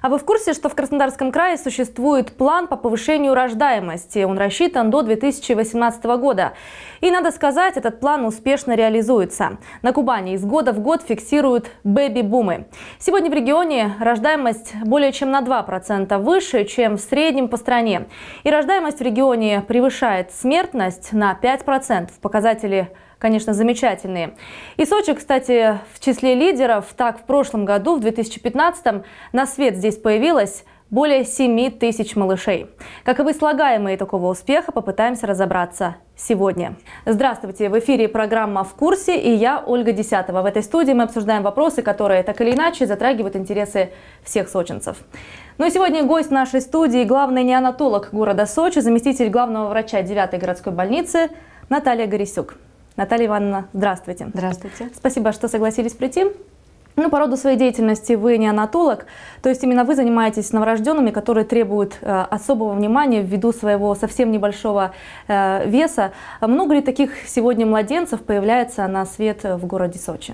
А вы в курсе, что в Краснодарском крае существует план по повышению рождаемости? Он рассчитан до 2018 года. И, надо сказать, этот план успешно реализуется. На Кубани из года в год фиксируют бэби-бумы. Сегодня в регионе рождаемость более чем на 2% выше, чем в среднем по стране. И рождаемость в регионе превышает смертность на 5%. Показатели, конечно, замечательные. И Сочи, кстати, в числе лидеров. Так, в прошлом году, в 2015-м, на свет здесь появилось более 7 тысяч малышей. Каковы слагаемые такого успеха, попытаемся разобраться сегодня. Здравствуйте! В эфире программа «В курсе» и я, Ольга Десятова. В этой студии мы обсуждаем вопросы, которые так или иначе затрагивают интересы всех сочинцев. Ну и сегодня гость нашей студии – главный неонатолог города Сочи, заместитель главного врача 9-й городской больницы Наталья Горисюк. Наталья Ивановна, здравствуйте. Здравствуйте. Спасибо, что согласились прийти. По роду своей деятельности вы неонатолог, то есть именно вы занимаетесь новорожденными, которые требуют особого внимания ввиду своего совсем небольшого веса. Много ли таких сегодня младенцев появляется на свет в городе Сочи?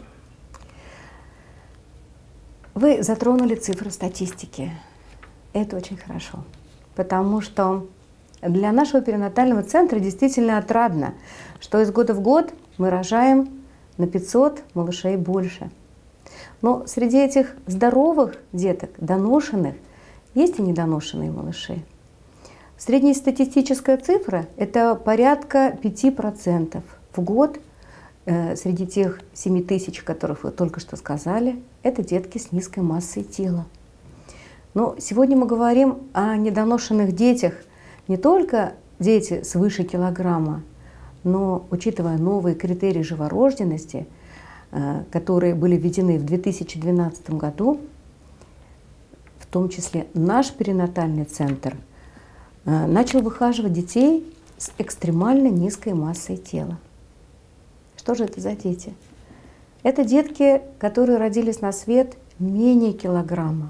Вы затронули цифры статистики. Это очень хорошо, потому что для нашего перинатального центра действительно отрадно, что из года в год мы рожаем на 500 малышей больше. Но среди этих здоровых деток, доношенных, есть и недоношенные малыши. Среднестатистическая цифра – это порядка 5% в год. Среди тех 7 тысяч, которых вы только что сказали, это детки с низкой массой тела. Но сегодня мы говорим о недоношенных детях, не только дети свыше килограмма, но, учитывая новые критерии живорожденности, которые были введены в 2012 году, в том числе наш перинатальный центр начал выхаживать детей с экстремально низкой массой тела. Что же это за дети? Это детки, которые родились на свет менее килограмма.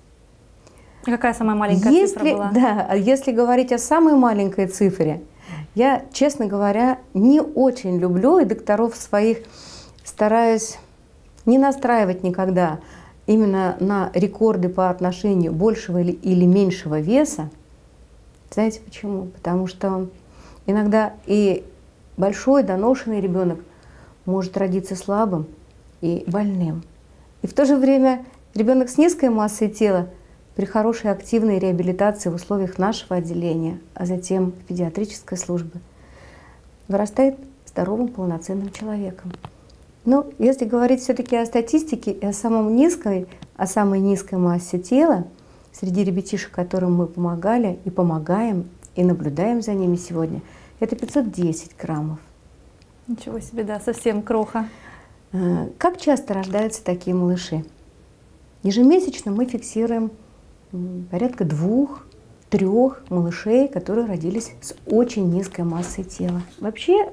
Какая самая маленькая цифра была? Да, если говорить о самой маленькой цифре, я, честно говоря, не очень люблю, и докторов своих стараюсь не настраивать никогда именно на рекорды по отношению большего или меньшего веса. Знаете почему? Потому что иногда и большой доношенный ребенок может родиться слабым и больным. И в то же время ребенок с низкой массой тела при хорошей активной реабилитации в условиях нашего отделения, а затем педиатрической службы, вырастает здоровым полноценным человеком. Но если говорить все-таки о статистике и о самой низкой массе тела среди ребятишек, которым мы помогали и помогаем, и наблюдаем за ними сегодня, это 510 граммов. Ничего себе, да, совсем кроха. Как часто рождаются такие малыши? Ежемесячно мы фиксируем порядка 2-3 малышей, которые родились с очень низкой массой тела. Вообще,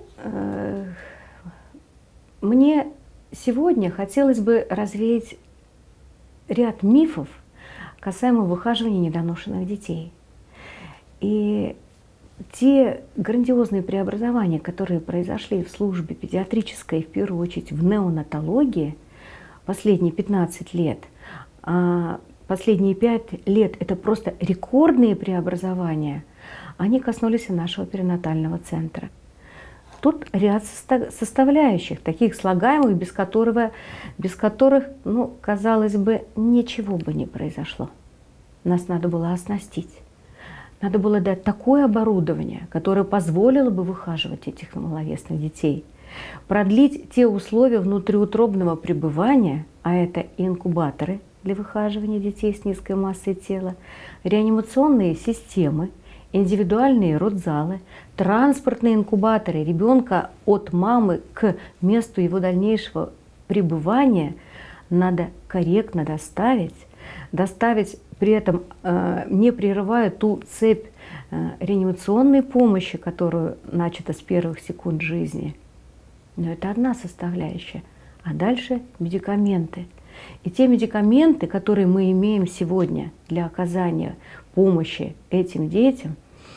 мне сегодня хотелось бы развеять ряд мифов касаемо выхаживания недоношенных детей. И те грандиозные преобразования, которые произошли в службе педиатрической, в первую очередь в неонатологии, последние 15 лет, а последние 5 лет это просто рекордные преобразования, они коснулись и нашего перинатального центра. Тут ряд составляющих, таких слагаемых, без которых, казалось бы, ничего бы не произошло. Нас надо было оснастить. Надо было дать такое оборудование, которое позволило бы выхаживать этих маловесных детей, продлить те условия внутриутробного пребывания, а это инкубаторы для выхаживания детей с низкой массой тела, реанимационные системы, индивидуальные родзалы, транспортные инкубаторы ребенка от мамы к месту его дальнейшего пребывания надо корректно доставить при этом не прерывая ту цепь реанимационной помощи, которую начата с первых секунд жизни. Но это одна составляющая. А дальше медикаменты. И те медикаменты, которые мы имеем сегодня для оказания помощи этим детям,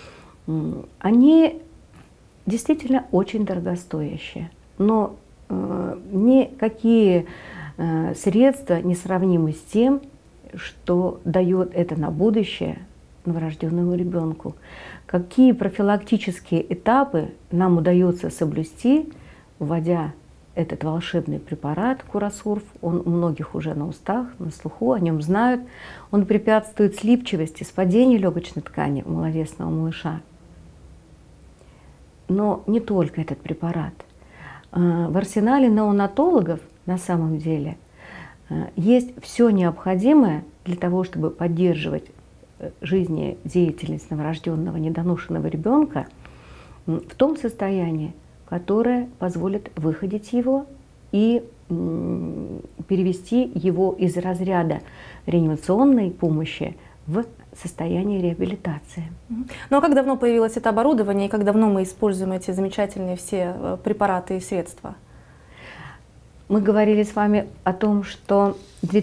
они действительно очень дорогостоящие. Но никакие средства не сравнимы с тем, что дает это на будущее новорожденному ребенку, какие профилактические этапы нам удается соблюсти, вводя этот волшебный препарат Курасурф. Он у многих уже на устах, на слуху, о нем знают. Он препятствует слипчивости, спадению легочной ткани у маловесного малыша. Но не только этот препарат. В арсенале неонатологов на самом деле есть все необходимое для того, чтобы поддерживать жизнедеятельность новорожденного недоношенного ребенка в том состоянии, которое позволит выходить его и перевести его из разряда реанимационной помощи в состояние реабилитации. Ну а как давно появилось это оборудование и как давно мы используем эти замечательные все препараты и средства? Мы говорили с вами о том, что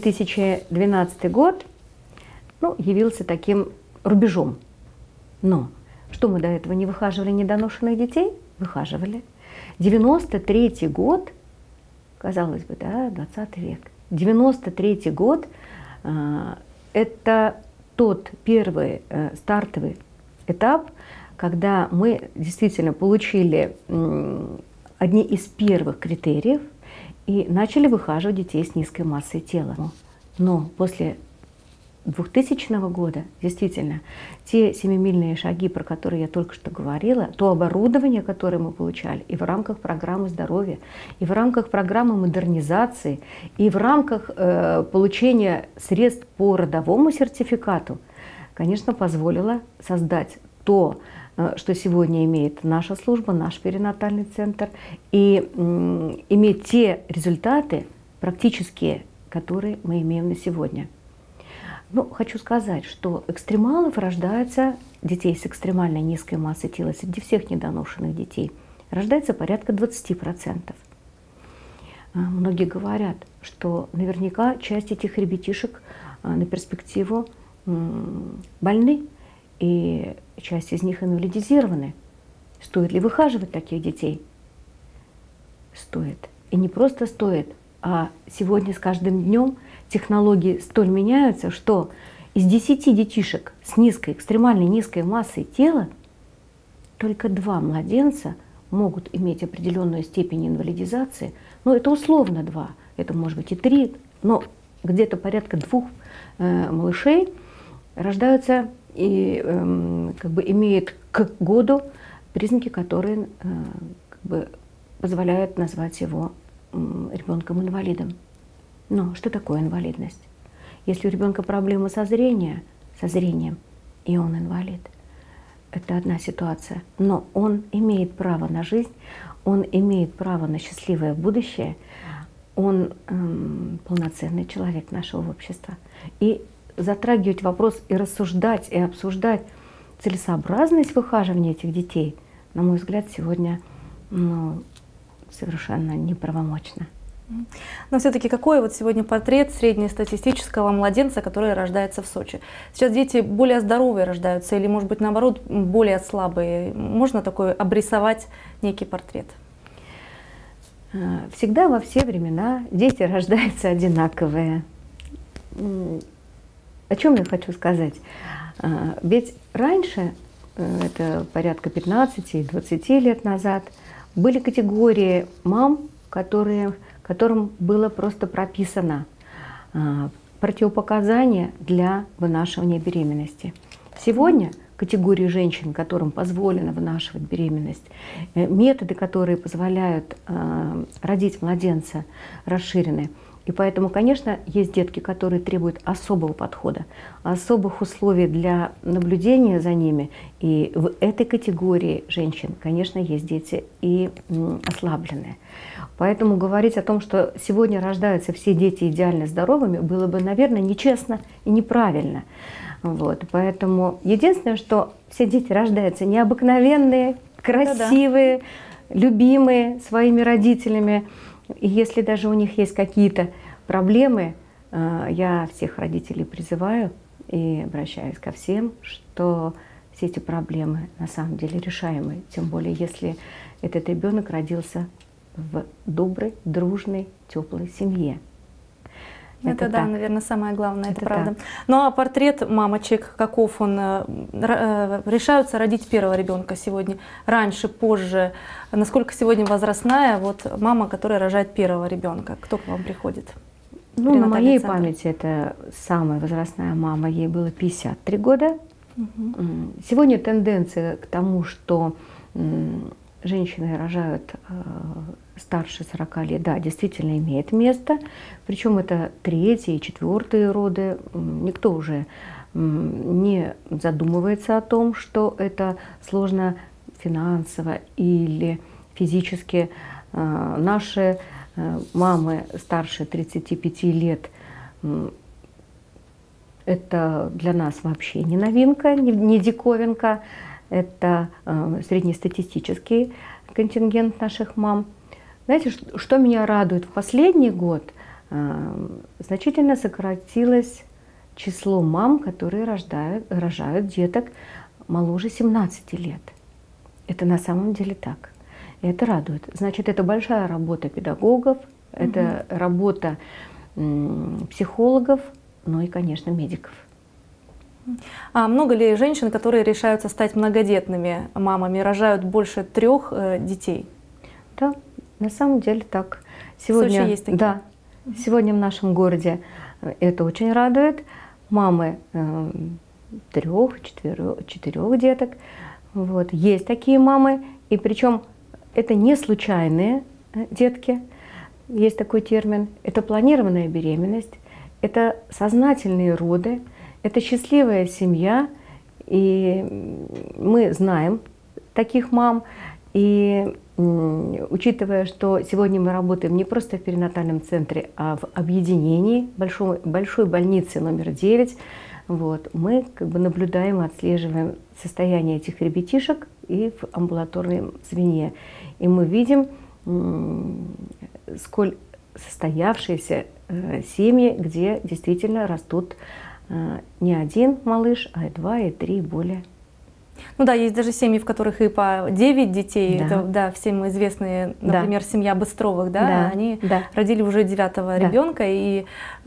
2012 год явился таким рубежом. Но что мы до этого не выхаживали недоношенных детей? Выхаживали. 93-й год, казалось бы, да, 20 век. 93-й год это тот первый стартовый этап, когда мы действительно получили одни из первых критериев и начали выхаживать детей с низкой массой тела. Но после 2000 года, действительно, те семимильные шаги, про которые я только что говорила, то оборудование, которое мы получали и в рамках программы здоровья, и в рамках программы модернизации, и в рамках получения средств по родовому сертификату, конечно, позволило создать то, что сегодня имеет наша служба, наш перинатальный центр, и иметь те результаты практические, которые мы имеем на сегодня. Хочу сказать, что экстремалов рождается, детей с экстремальной низкой массой тела, среди всех недоношенных детей, рождается порядка 20%. Многие говорят, что наверняка часть этих ребятишек на перспективу больны, и часть из них инвалидизированы. Стоит ли выхаживать таких детей? Стоит. И не просто стоит, а сегодня с каждым днем технологии столь меняются, что из 10 детишек с низкой, экстремально низкой массой тела только 2 младенца могут иметь определенную степень инвалидизации. Это условно 2, это может быть и 3, но где-то порядка 2 малышей рождаются и имеют к году признаки, которые позволяют назвать его ребенком-инвалидом. Но что такое инвалидность? Если у ребенка проблемы со зрением, и он инвалид, это одна ситуация. Но он имеет право на жизнь, он имеет право на счастливое будущее, он полноценный человек нашего общества. И затрагивать вопрос и рассуждать, и обсуждать целесообразность выхаживания этих детей, на мой взгляд, сегодня совершенно неправомочно. Но все-таки какой сегодня портрет среднестатистического младенца, который рождается в Сочи? Сейчас дети более здоровые рождаются или, может быть, наоборот, более слабые? Можно такой обрисовать некий портрет? Всегда во все времена дети рождаются одинаковые. О чем я хочу сказать? Ведь раньше, это порядка 15-20 лет назад, были категории мам, которым было просто прописано противопоказания для вынашивания беременности. Сегодня категории женщин, которым позволено вынашивать беременность, методы, которые позволяют родить младенца, расширены. И поэтому, конечно, есть детки, которые требуют особого подхода, особых условий для наблюдения за ними. И в этой категории женщин, конечно, есть дети и ослабленные. Поэтому говорить о том, что сегодня рождаются все дети идеально здоровыми, было бы, наверное, нечестно и неправильно. Поэтому единственное, что все дети рождаются необыкновенные, красивые, любимые своими родителями. И если даже у них есть какие-то проблемы, я всех родителей призываю и обращаюсь ко всем, что все эти проблемы на самом деле решаемы. Тем более, если этот ребенок родился в доброй, дружной, теплой семье. Это да, наверное, самое главное, это правда. Так. Ну а портрет мамочек, каков он? Решаются родить первого ребенка сегодня? Раньше, позже? Насколько сегодня возрастная вот мама, которая рожает первого ребенка? Кто к вам приходит? Ну, на моей памяти это самая возрастная мама, ей было 53 года. Сегодня тенденция к тому, что женщины рожают старше 40 лет, да, действительно имеет место. Причем это третьи и четвертые роды. Никто уже не задумывается о том, что это сложно финансово или физически. Наши мамы старше 35 лет, это для нас вообще не новинка, не диковинка. Это среднестатистический контингент наших мам. Знаете, что меня радует? В последний год значительно сократилось число мам, которые рожают деток моложе 17 лет. Это на самом деле так. И это радует. Значит, это большая работа педагогов, это работа психологов, ну и, конечно, медиков. А много ли женщин, которые решаются стать многодетными мамами, рожают больше 3 детей? Да, на самом деле так. Сегодня, есть такие? Да, сегодня в нашем городе это очень радует. Мамы 3-4 деток. Вот. Есть такие мамы, и причем это не случайные детки, есть такой термин. Это планированная беременность, это сознательные роды, это счастливая семья, и мы знаем таких мам. И учитывая, что сегодня мы работаем не просто в перинатальном центре, а в объединении большой больницы номер 9, вот, мы как бы наблюдаем и отслеживаем состояние этих ребятишек и в амбулаторном звене. И мы видим, сколь состоявшиеся семьи, где действительно растут не один малыш, а и 2, и 3, и более. Ну да, есть даже семьи, в которых и по 9 детей, Да. это, да, всем известные, например, семья Быстровых, да, Да. они Да. родили уже 9-го ребенка, и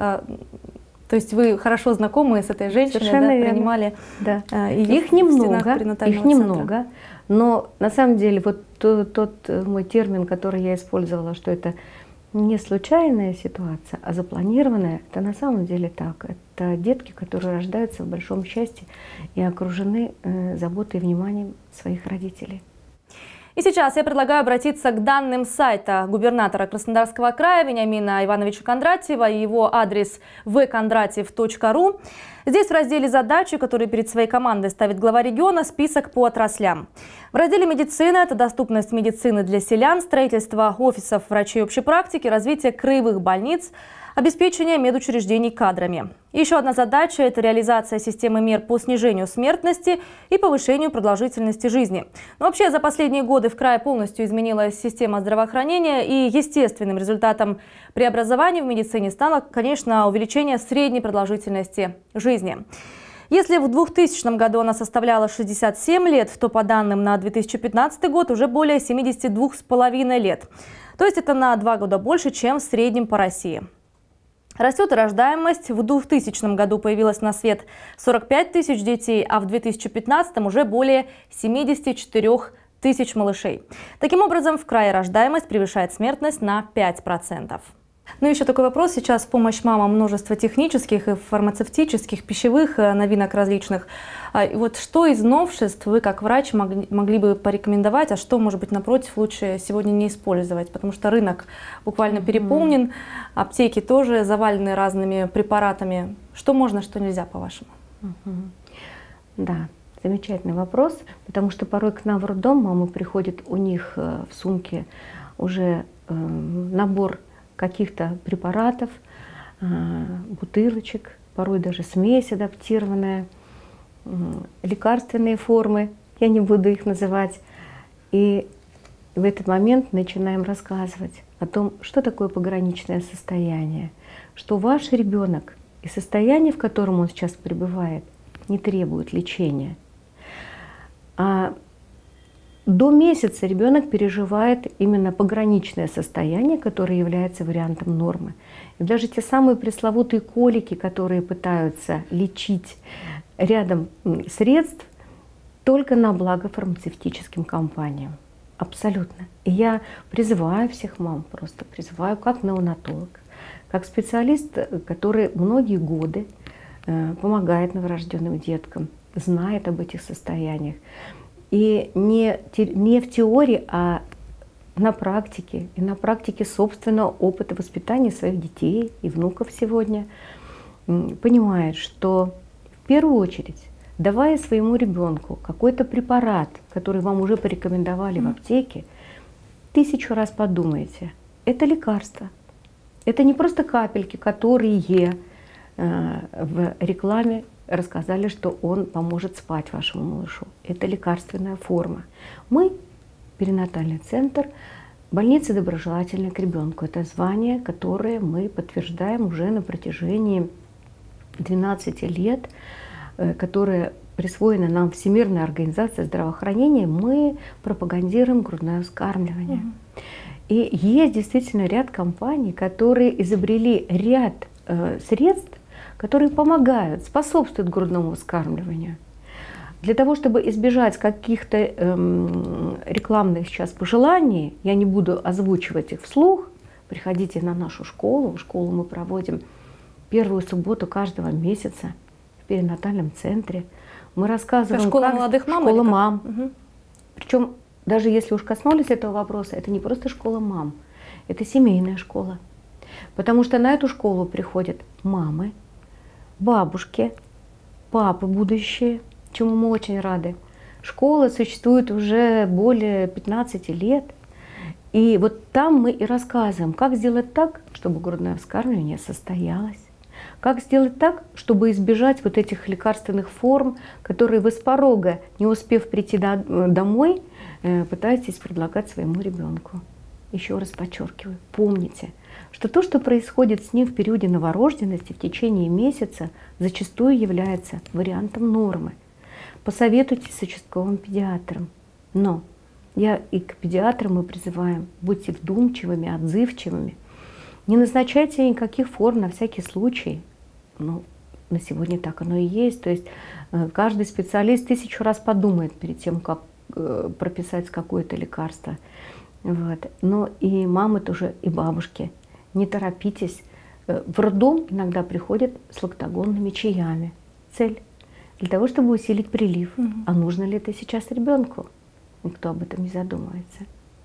то есть вы хорошо знакомы с этой женщиной, Совершенно да, верно. принимали Да. ее Их немного, перинатального центра. но на самом деле вот тот мой термин, который я использовала, что это не случайная ситуация, а запланированная, это на самом деле так. Это детки, которые рождаются в большом счастье и окружены заботой и вниманием своих родителей. И сейчас я предлагаю обратиться к данным сайта губернатора Краснодарского края Вениамина Ивановича Кондратьева и его адрес vkondratьев.ru. Здесь в разделе «Задачи», которые перед своей командой ставит глава региона, список по отраслям. В разделе «Медицина» – это доступность медицины для селян, строительство офисов врачей общей практики, развитие краевых больниц, обеспечение медучреждений кадрами. Еще одна задача – это реализация системы мер по снижению смертности и повышению продолжительности жизни. Но вообще за последние годы в крае полностью изменилась система здравоохранения, и естественным результатом преобразований в медицине стало, конечно, увеличение средней продолжительности жизни. Если в 2000 году она составляла 67 лет, то по данным на 2015 год уже более 72,5 лет. То есть это на 2 года больше, чем в среднем по России. Растет и рождаемость. В 2000 году появилось на свет 45 тысяч детей, а в 2015 уже более 74 тысяч малышей. Таким образом, в крае рождаемость превышает смертность на 5%. Ну и еще такой вопрос. Сейчас в помощь мамам множество технических и фармацевтических, пищевых новинок различных. И вот что из новшеств вы, как врач, могли бы порекомендовать, а что, может быть, напротив, лучше сегодня не использовать? Потому что рынок буквально переполнен, аптеки тоже завалены разными препаратами. Что можно, что нельзя, по-вашему? Да, замечательный вопрос, потому что порой к нам в роддом мамы приходят, у них в сумке уже набор каких-то препаратов, бутылочек, порой даже смесь адаптированная, лекарственные формы, я не буду их называть. И в этот момент начинаем рассказывать о том, что такое пограничное состояние, что ваш ребенок и состояние, в котором он сейчас пребывает, не требует лечения. А до месяца ребенок переживает именно пограничное состояние, которое является вариантом нормы. И даже те самые пресловутые колики, которые пытаются лечить рядом средств, только на благо фармацевтическим компаниям. Абсолютно. И я призываю всех мам, просто призываю как неонатолог, как специалист, который многие годы помогает новорожденным деткам, знает об этих состояниях. И не в теории, а на практике. И на практике собственного опыта воспитания своих детей и внуков сегодня понимает, что в первую очередь, давая своему ребенку какой-то препарат, который вам уже порекомендовали в аптеке, 1000 раз подумайте, это лекарство. Это не просто капельки, которые в рекламе рассказали, что он поможет спать вашему малышу. Это лекарственная форма. Мы, перинатальный центр, больница доброжелательная к ребенку. Это звание, которое мы подтверждаем уже на протяжении 12 лет, которое присвоено нам Всемирной организацией здравоохранения. Мы пропагандируем грудное вскармливание. И есть действительно ряд компаний, которые изобрели ряд средств, которые помогают, способствуют грудному вскармливанию. Для того, чтобы избежать каких-то рекламных сейчас пожеланий, я не буду озвучивать их вслух, приходите на нашу школу. Школу мы проводим первую субботу каждого месяца в перинатальном центре. Мы рассказываем, школа как молодых мам. Школа мам. Угу. Причем, даже если уж коснулись этого вопроса, это не просто школа мам, это семейная школа. Потому что на эту школу приходят мамы, бабушки, папы будущие, чему мы очень рады. Школа существует уже более 15 лет. И вот там мы и рассказываем, как сделать так, чтобы грудное вскармливание состоялось. Как сделать так, чтобы избежать вот этих лекарственных форм, которые вы с порога, не успев прийти домой, пытаетесь предлагать своему ребенку. Еще раз подчеркиваю, помните, что то, что происходит с ним в периоде новорожденности в течение месяца, зачастую является вариантом нормы. Посоветуйтесь с участковым педиатром. Но и к педиатрам мы призываем, будьте вдумчивыми, отзывчивыми. Не назначайте никаких форм на всякий случай. Ну, на сегодня так оно и есть. То есть каждый специалист 1000 раз подумает перед тем, как прописать какое-то лекарство. Вот. Но и мамы тоже, и бабушки. Не торопитесь. В роддом иногда приходят с лактогонными чаями. Цель для того, чтобы усилить прилив. А нужно ли это сейчас ребенку? Никто об этом не задумывается.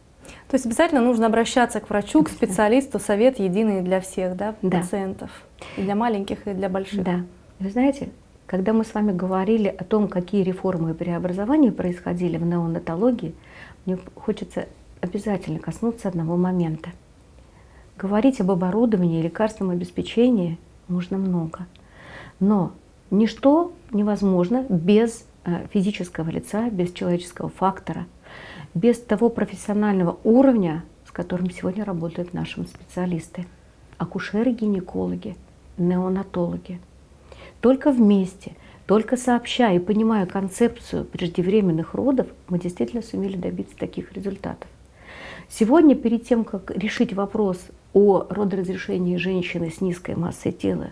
То есть обязательно нужно обращаться к врачу, к специалисту, совет единый для всех, да, пациентов, и для маленьких, и для больших. Да. Вы знаете, когда мы с вами говорили о том, какие реформы и преобразования происходили в неонатологии, мне хочется обязательно коснуться одного момента. Говорить об оборудовании и лекарственном обеспечении можно много, но ничто невозможно без физического лица, без человеческого фактора, без того профессионального уровня, с которым сегодня работают наши специалисты, акушеры, гинекологи, неонатологи. Только вместе, только сообща и понимая концепцию преждевременных родов, мы действительно сумели добиться таких результатов. Сегодня, перед тем, как решить вопрос о родоразрешении женщины с низкой массой тела,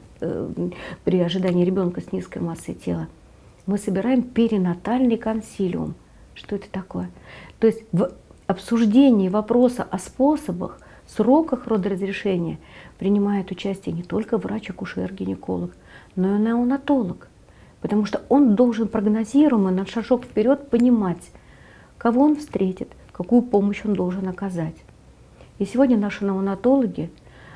при ожидании ребенка с низкой массой тела, мы собираем перинатальный консилиум. Что это такое? То есть в обсуждении вопроса о способах, сроках родоразрешения принимает участие не только врач-акушер-гинеколог, но и неонатолог. Потому что он должен прогнозируемо на шажок вперед понимать, кого он встретит, какую помощь он должен оказать. И сегодня наши неонатологи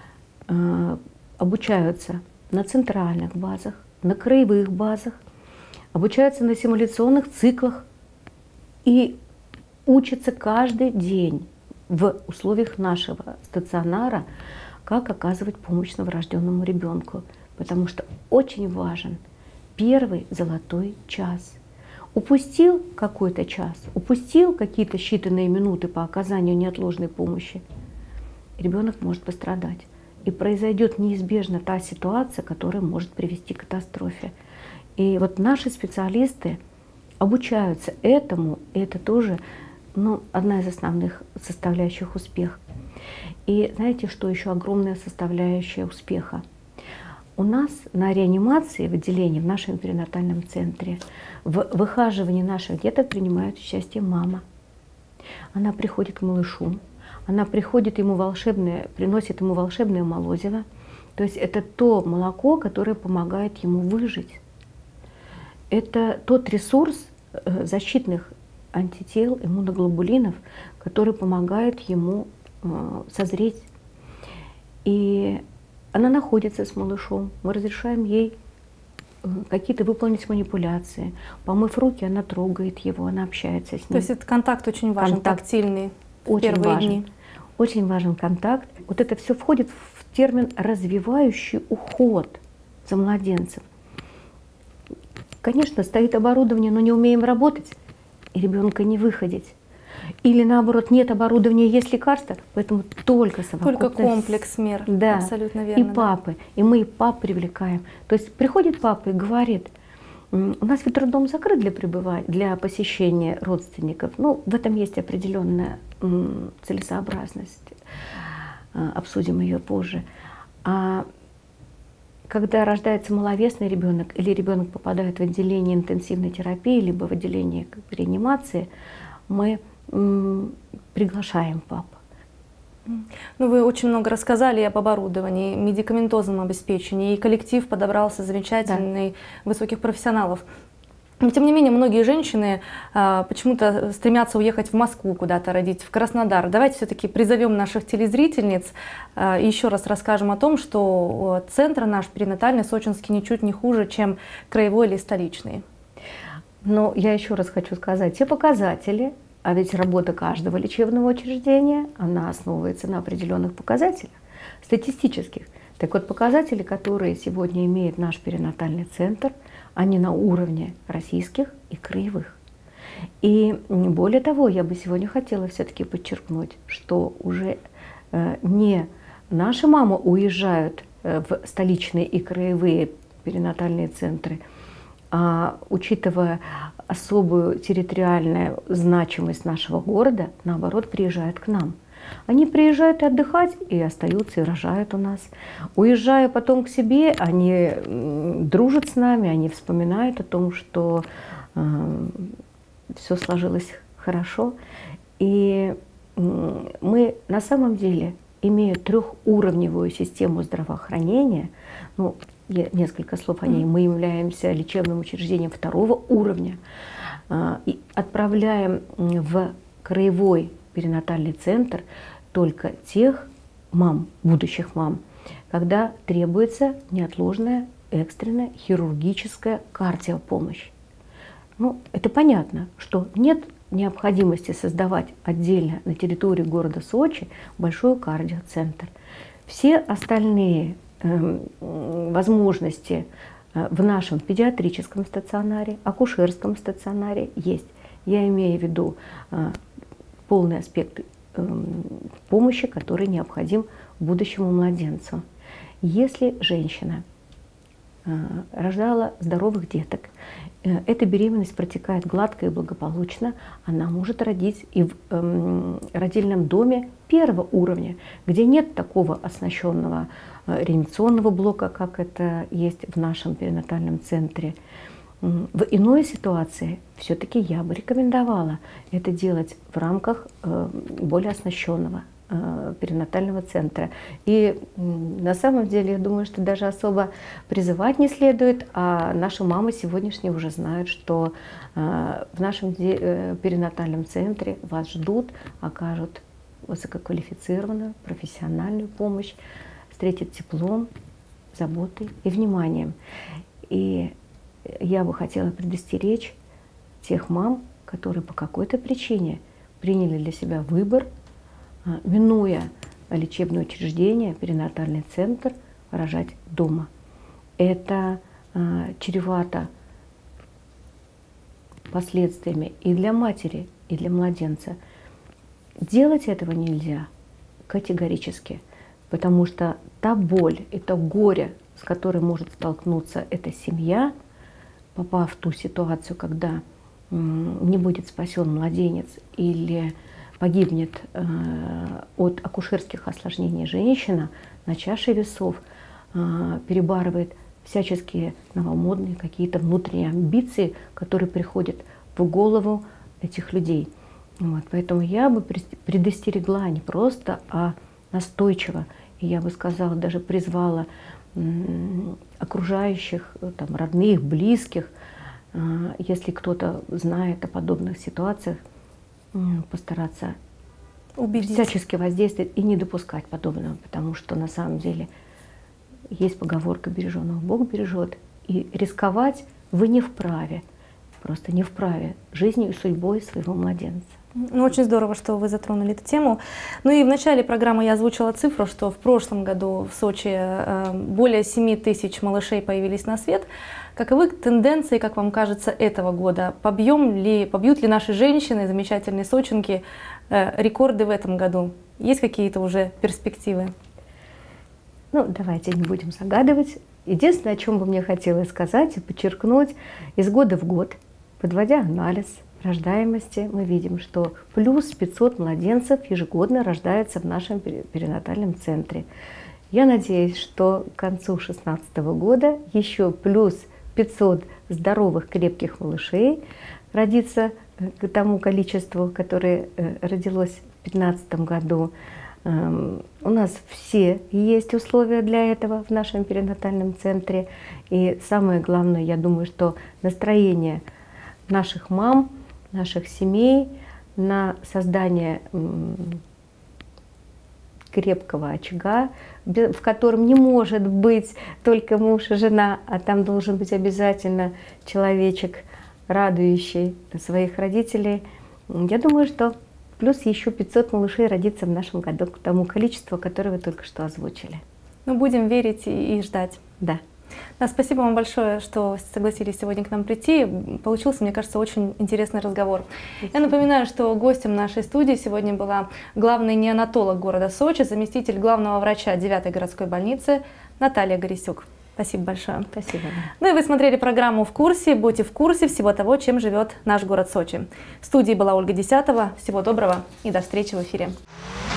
обучаются на центральных базах, на краевых базах, обучаются на симуляционных циклах и учатся каждый день в условиях нашего стационара, как оказывать помощь новорожденному ребенку. Потому что очень важен первый золотой час. Упустил какой-то час, упустил какие-то считанные минуты по оказанию неотложной помощи, ребенок может пострадать. И произойдет неизбежно та ситуация, которая может привести к катастрофе. И вот наши специалисты обучаются этому, и это тоже одна из основных составляющих успеха. И знаете, что еще огромная составляющая успеха? У нас на реанимации в отделении, в нашем перинатальном центре, в выхаживании наших деток принимает участие мама. Она приходит к малышу, она приносит ему волшебное молозиво. То есть это то молоко, которое помогает ему выжить. Это тот ресурс защитных антител, иммуноглобулинов, который помогает ему созреть. И она находится с малышом. Мы разрешаем ей какие-то выполнить манипуляции. Помыв руки, она трогает его, она общается с ним. То есть этот контакт очень важен, тактильный, в очень первые важен. дни. Очень важен контакт. Вот это все входит в термин «развивающий уход за младенцем». Конечно, стоит оборудование, но не умеем работать, и ребенка не выходить. Или наоборот, нет оборудования, есть лекарства, поэтому только совокупность. Только комплекс мер, да, абсолютно верно. И папы, и мы и пап привлекаем. То есть приходит папа и говорит: у нас ведь роддом закрыт для посещения родственников. Ну, в этом есть определенная целесообразность. Обсудим ее позже. А когда рождается маловесный ребенок или ребенок попадает в отделение интенсивной терапии, либо в отделение реанимации, мы приглашаем пап. Ну, вы очень много рассказали об оборудовании, медикаментозном обеспечении, и коллектив подобрался замечательный, высоких профессионалов. Но, тем не менее, многие женщины почему-то стремятся уехать в Москву куда-то родить, в Краснодар. Давайте все-таки призовем наших телезрительниц и еще раз расскажем о том, что центр наш перинатальный сочинский ничуть не хуже, чем краевой или столичный. Но я еще раз хочу сказать, те показатели, а ведь работа каждого лечебного учреждения, она основывается на определенных показателях статистических. Так вот, показатели, которые сегодня имеет наш перинатальный центр, они на уровне российских и краевых. И более того, я бы сегодня хотела все-таки подчеркнуть, что уже не наши мамы уезжают в столичные и краевые перинатальные центры, а учитывая особую территориальную значимость нашего города, наоборот, приезжают к нам. Они приезжают отдыхать и остаются, и рожают у нас. Уезжая потом к себе, они дружат с нами, они вспоминают о том, что все сложилось хорошо. И мы на самом деле, имея трехуровневую систему здравоохранения, ну, несколько слов о ней, мы являемся лечебным учреждением второго уровня и отправляем в краевой перинатальный центр только тех мам, будущих мам, когда требуется неотложная, экстренная хирургическая кардиопомощь. Ну, это понятно, что нет необходимости создавать отдельно на территории города Сочи большой кардиоцентр. Все остальные возможности в нашем педиатрическом стационаре, акушерском стационаре есть. Я имею в виду полный аспект помощи, который необходим будущему младенцу. Если женщина рождала здоровых деток, эта беременность протекает гладко и благополучно, она может родить и в родильном доме первого уровня, где нет такого оснащенного реанимационного блока, как это есть в нашем перинатальном центре. В иной ситуации все-таки я бы рекомендовала это делать в рамках более оснащенного перинатального центра. И на самом деле, я думаю, что даже особо призывать не следует, а наши мамы сегодняшние уже знают, что в нашем перинатальном центре вас ждут, окажут высококвалифицированную, профессиональную помощь, встретят теплом, заботой и вниманием. И я бы хотела предостеречь тех мам, которые по какой-то причине приняли для себя выбор, минуя лечебное учреждение, перинатальный центр, рожать дома. Это чревато последствиями и для матери, и для младенца. Делать этого нельзя категорически, потому что та боль и то горе, с которой может столкнуться эта семья, попав в ту ситуацию, когда не будет спасен младенец или погибнет от акушерских осложнений женщина, на чаше весов перебарывает всяческие новомодные какие-то внутренние амбиции, которые приходят в голову этих людей. Вот, поэтому я бы предостерегла не просто, а настойчиво, и я бы сказала, даже призвала окружающих, там, родных, близких, если кто-то знает о подобных ситуациях, постараться убедить, всячески воздействовать и не допускать подобного, потому что на самом деле есть поговорка «береженого Бог бережет», и рисковать вы не вправе, просто не вправе жизнью и судьбой своего младенца. Ну, очень здорово, что вы затронули эту тему. Ну и в начале программы я озвучила цифру, что в прошлом году в Сочи более 7 тысяч малышей появились на свет. Каковы тенденции, как вам кажется, этого года? Побьют ли наши женщины, замечательные сочинки, рекорды в этом году? Есть какие-то уже перспективы? Ну, давайте не будем загадывать. Единственное, о чем бы мне хотелось сказать и подчеркнуть, из года в год, подводя анализ рождаемости, мы видим, что плюс 500 младенцев ежегодно рождается в нашем перинатальном центре. Я надеюсь, что к концу 2016 года еще плюс 500 здоровых, крепких малышей родится к тому количеству, которое родилось в 2015 году. У нас все есть условия для этого в нашем перинатальном центре. И самое главное, я думаю, что настроение наших мам, наших семей на создание крепкого очага, в котором не может быть только муж и жена, а там должен быть обязательно человечек, радующий своих родителей. Я думаю, что плюс еще 500 малышей родится в нашем году к тому количеству, которое вы только что озвучили. Ну, будем верить и ждать. Да. Да, спасибо вам большое, что согласились сегодня к нам прийти. Получился, мне кажется, очень интересный разговор. Я напоминаю, что гостем нашей студии сегодня была главный неонатолог города Сочи, заместитель главного врача 9-й городской больницы Наталья Горисюк. Спасибо большое. Спасибо. Ну и вы смотрели программу «В курсе». Будьте в курсе всего того, чем живет наш город Сочи. В студии была Ольга Десятова. Всего доброго и до встречи в эфире.